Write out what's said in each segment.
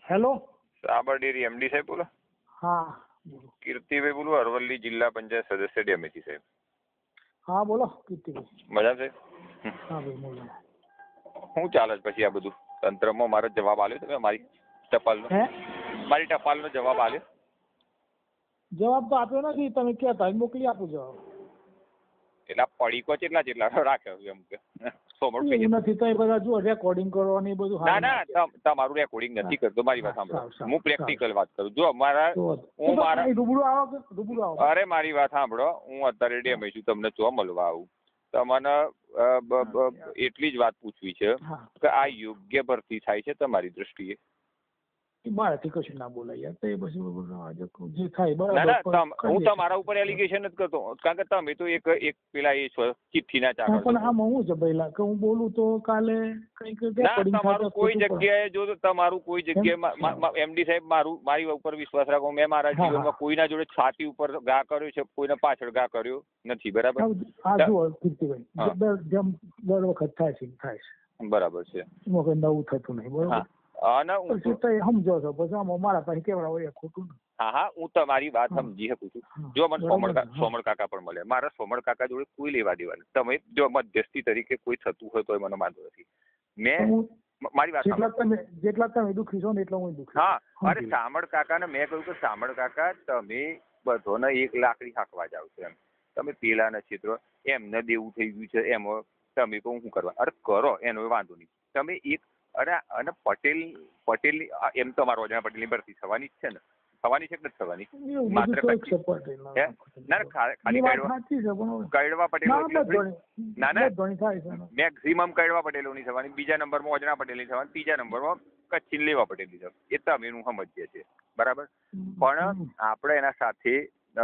Hello, સાબર dairy MD સાહેબ બોલો? હા બોલો. કીર્તિભાઈ બોલું, અરવલ્લી જિલ્લા પંચાયત સદસ્ય ડેમેથી સાહેબ. હા બોલો કીર્તિભાઈ. મજા છે? હા ભાઈ બોલો. શું ચાલે છે પછી આ બધું તંત્રમાં? મારો જવાબ આલ્યો તમે? મારી ટપાલનો જવાબ આલ્યો? જવાબ તો આપ્યો નથી. તમે કહેતા મોકલી આપું જવાબ. એટલે પડીકો કેટલા રાખ્યો એમ કે એવું નથી તો એ બધા જો રેકોર્ડિંગ કરો ને એ બધું. ના તમારું રેકોર્ડિંગ નથી કરતો. મારી વાત સાંભળો, હું પ્રેક્ટિકલ વાત કરું. જો રૂબરૂ આવો. અરે મારી વાત સાંભળો, હું અત્યારે ડેમે છું, તમને ચો મળવા આવું. તમને એટલી જ વાત પૂછવી છે કે આ યોગ્ય ભરતી થાય છે તમારી દ્રષ્ટિએ? મારાથી કશું ના બોલાય યાર. તો એ પછી જે થાય બરાબર. હું તમારા ઉપર એલિગેશન જ કરતો, કારણ કે તમે તો એક પેલા એ છો ચિઠ્ઠીના ચાકર. પણ આમાં હું છે પહેલા કે હું બોલું તો કાલે કઈક તમારું કોઈ જગ્યાએ જો તમારું કોઈ જગ્યાએ એમડી સાહેબ મારી ઉપર વિશ્વાસ રાખો, મેં મારા જીવનમાં કોઈના જોડે છાતી ઉપર ઘા કર્યો છે, કોઈને પાછળ ઘા કર્યો નથી. બરાબર? હા જુઓ કીર્તિભાઈ, દર વખત થાય છે. બરાબર છે. નવું થતું નહીં. બરોબર. સમજો છો પછી મારા પાસે કેવડા ખોટું. હા હું તમારી વાત સમજી શકું છું. જો મને સોમળ કાકા પણ મળે, મારા સોમળ કાકા જોડે કોઈ લેવા દેવા નથી. તમે જો મધ્યસ્થી તરીકે કોઈ થતું હોય તો મને વાંધો નથી. મેં મારી વાત જેટલા તમે દુખી છો ને એટલા હું દુખી. હા, અરે શામળ કાકાને મેં કહ્યું કે શામળ કાકા તમે બધોને 1 લાકડી હાંકવા જાવ છો એમ, તમે પેલાના ક્ષેત્રો એમને દેવું થઈ ગયું છે એમાં તમે કહું શું કરવા? અરે કરો, એનો વાંધો નહીં. તમે અને પટેલની એમ તો અમારા રોજના પટેલની ભરતી થવાની જ છે ને? થવાની છે કે નથી થવાની? માત્ર ખાલી કડવા પટેલો મેક્સિમમ કડવા પટેલોની થવાની, બીજા નંબરમાં ઓજના પટેલની થવાની, ત્રીજા નંબરમાં કચ્છી લેવા પટેલની થવાની. એ તમે હું સમજીએ છીએ. બરાબર. પણ આપણે એના સાથે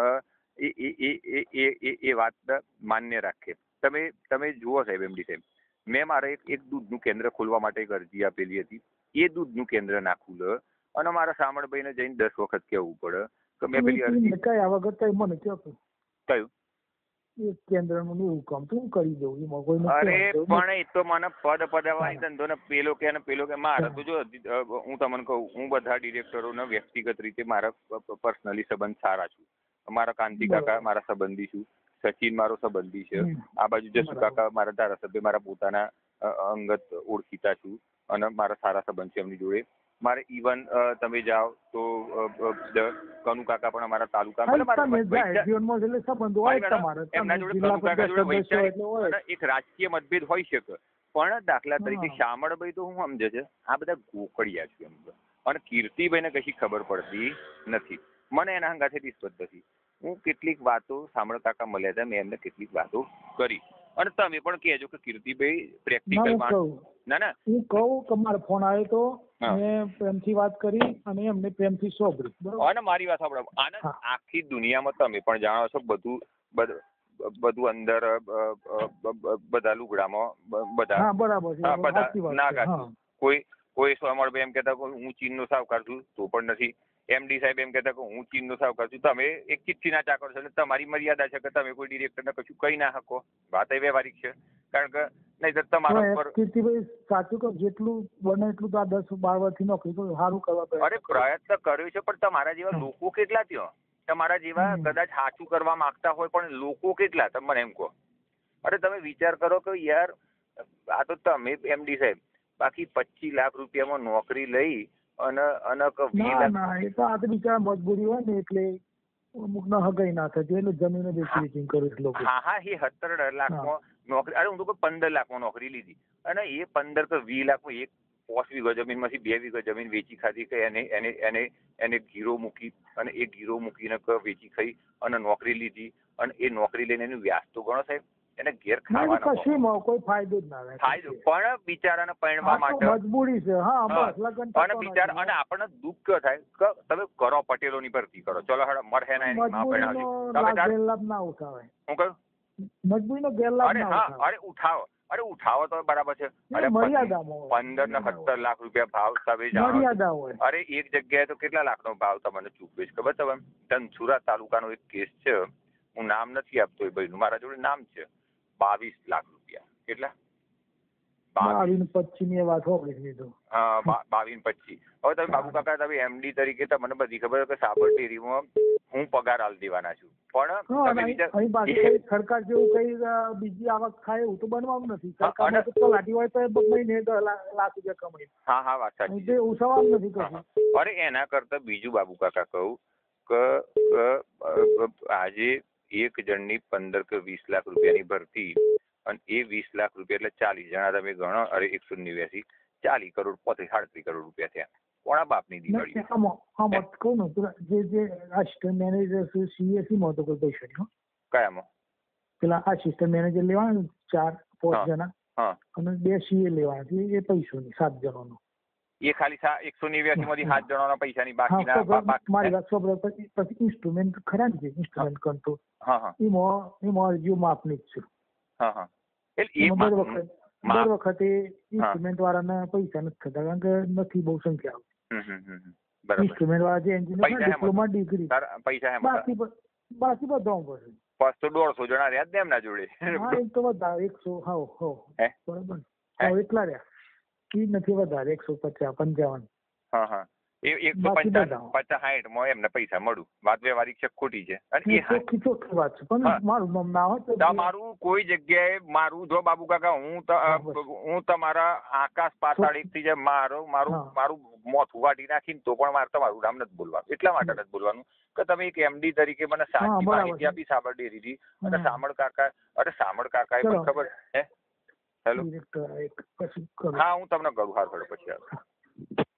એ વાત માન્ય રાખીએ. તમે જુઓ સાહેબ, એમડી સાહેબ, મેં મારે એક દૂધનું કેન્દ્ર ખોલવા માટે એક અરજી આપેલી હતી. એ દૂધનું કેન્દ્ર ના ખુલે અને મારા શામળભાઈને જઈને 10 વખત કહેવું પડે કે મેં પેલી અરજી કયા વખત મને કહો કયું એક કેન્દ્રનું એવું કામ તો હું કરી દઉં એમાં કોઈ. અરે પણ એ તો મને પદાવવાની ધંધો ને પેલો કે મારે તો જો હું તમને કહું, હું બધા ડિરેક્ટરોને વ્યક્તિગત રીતે મારા પર્સનલી સંબંધ સારા છું. મારા કાંતિ કાકા મારા સંબંધી છું, સચિન મારો સંબંધી છે, આ બાજુ જસુ કાકા મારા ધારાસભ્ય મારા પોતાના અંગત ઓળખીતા છું અને મારા સારા સંબંધ છે એમની જોડે. મારે ઇવન તમે જાઓ તો કનુ કાકા પણ અમારા તાલુકા એમના જોડે કનુ કાકા જોડે વૈચારિક એક રાજકીય મતભેદ હોઈ શકે, પણ દાખલા તરીકે શામળભાઈ તો હું સમજે છે આ બધા ગોકળિયા છે એમ. અને કીર્તિભાઈને કશી ખબર પડતી નથી. મને એના હંગાથે નિસ્બત નથી. હું કેટલીક વાતો શામળ કાકા મળ્યા હતા, મેં એમને કેટલીક વાતો કરી. અને તમે પણ કહેજો કે કીર્તિભાઈ પ્રેક્ટિકલ ના હું કહું કે મારો ફોન આવ્યો તો મેં પ્રેમથી વાત કરી અને એમને પ્રેમથી સોંપડી. અને મારી વાત સાંભળો, આને આખી દુનિયામાં તમે પણ જાણો છો બધું અંદર બધા લુગડામાં બધા ના કાઢું. કોઈ સોમળભાઈ એમ કહેતા હું ચીનનો સાવકાર છું તો પણ નથી. એમડી સાહેબ એમ કહેતા કે હું ચીનનો સાવકાર છું. તમે એક ચિઠ્ઠીના ચાકર છો એટલે તમારી મર્યાદા છે કે તમે કોઈ ડિરેક્ટરને કશું કહી ના શકો. વાત એ વ્યવહારિક છે. કારણ કે નહીં તમારા ઉપર કીર્તિભાઈ સાચું કહો, જેટલું બને એટલું તો આ 10-12 વર્ષથી નોકરી તો સારું કરવા. અરે પ્રયત્ન કર્યો છે, પણ તમારા જેવા લોકો કેટલા ત્યાં? તમારા જેવા કદાચ સાચું કરવા માંગતા હોય પણ લોકો કેટલા? તમે મને એમ કહો. અરે તમે વિચાર કરો કે યાર આ તો તમે એમડી સાહેબ બાકી 25 લાખ રૂપિયામાં નોકરી લઈ અને 20 લાખ. એ તો આ તો બિચારા મજબૂરી હોય ને એટલે અમુક ના હગાઈ ના થતી એટલે જમીન વેચી કરે લોકો. હા એ 17 લાખમાં નોકરી. અરે હું તો 15 લાખમાં નોકરી લીધી અને એ 15 કે 20 લાખમાં એક 5 વીઘા જમીનમાંથી 2 વીઘા જમીન વેચી ખાધી કે એને ગીરો મૂકી અને એ ગીરો મૂકીને વેચી ખાઈ અને નોકરી લીધી. અને એ નોકરી લઈને એનું વ્યાજ તો ગણો સાહેબ, એને ઘેર ખાવાનો કોઈ ફાયદો જ ના થાય. પણ બિચારાને પરણવા માટે મજબૂરી છે. અને બિચારા અને આપણને દુઃખ થાય કે તમે કરો પટેલોની ભરતી કરો, ચલો હેડો મળે ગેરલાભ ના ઉઠાવે. હું કહ્યું મજબૂરીનો ગેરલાભ ના ઉઠાવે. અરે ઉઠાવો તો બરાબર છે. 15 ને 17 લાખ રૂપિયા ભાવ તમે જાણો. અરે એક જગ્યાએ તો કેટલા લાખનો ભાવ તમને ચૂકવે છે ખબર? તમે ધનસુરા તાલુકાનો એક કેસ છે, હું નામ નથી આપતો એ ભાઈનું, મારા જોડે નામ છે, 22 લાખ રૂપિયા. કેટલા? 22-25 ની વાત હોપડી લીધો. હા 22-25. હવે તમે બાબુ કાકા તમે એમડી તરીકે તમને બધી ખબર કે સાબર ડેરીમાં હું પગાર આલ દેવાના છું, પણ સરકાર જેવું કઈ બીજી આવક થાય એવું તો બનવાનું નથી. સરકાર તો લાટી હોય તો મહિને 10 લાખ રૂપિયા કમાય. હા વાત સાચી, ઉસવાનું નથી કશું. અરે એના કરતા બીજું બાબુ કાકા કહું કે આજે એક જણની 15 કે 20 લાખ રૂપિયાની ભરતી, અને એ 20 લાખ રૂપિયા એટલે 40 જણા તમે ગણો, અરે 189 40 કરોડ 37 કરોડ રૂપિયા થયા. કોણા બાપની દિવાળી? આમાં કહું ને જે આસિસ્ટન્ટ મેનેજર છે સીએસસી માં તો કોઈ પૈસા નહીં. કયામાં? પેલા આસિસ્ટન્ટ મેનેજર લેવાના 4-5 જણા અને 2 સીએ લેવાના, એ પૈસો નહીં 7 જણાનો. એ ખાલી 189 માંથી 7 જણાના પૈસાની બાકીના મારી વાત સાંભળો. પછી ઇન્સ્ટ્રુમેન્ટ ખરા ને, ઇન્સ્ટ્રુમેન્ટ કંટ્રોલ એમાં અરજીઓ માપની જ છે. દર વખતે ઇન્સ્ટ્રુમેન્ટ વાળાના પૈસા નથી થતા, કારણ કે નથી બહુ સંખ્યા. ઇન્સ્ટ્રુમેન્ટ વાળા જે એન્જિનિયર ડિપ્લોમા ડિગ્રી પૈસા બાકી બધા પડશે. બસ તો 150 જણા રહ્યા જ ને એમના જોડે. હા એ તો વધારે 100 બરાબર એટલા રહ્યા. એ નથી વધારે 150-55. હા એ 150-60 માં એમને પૈસા મળું. વાત વ્યવહારિક છે, ખોટી છે. અને એ ચોખ્ખી વાત છે, પણ મારું નામ ના હોય. મારું કોઈ જગ્યાએ મારું જો બાબુ કાકા હું તમારા આકાશ પાતાળ થી જે મારું મોથું વાટી નાખીને તો પણ મારે તમારું નામ નથી બોલવાનું. એટલા માટે નથી બોલવાનું કે તમે એક એમડી તરીકે મને સાચી માહિતી આપી સાબર ડેરીથી. અને સામળ કાકા મને ખબર હે. હેલો, હા હું તમને કરું. હાર પછી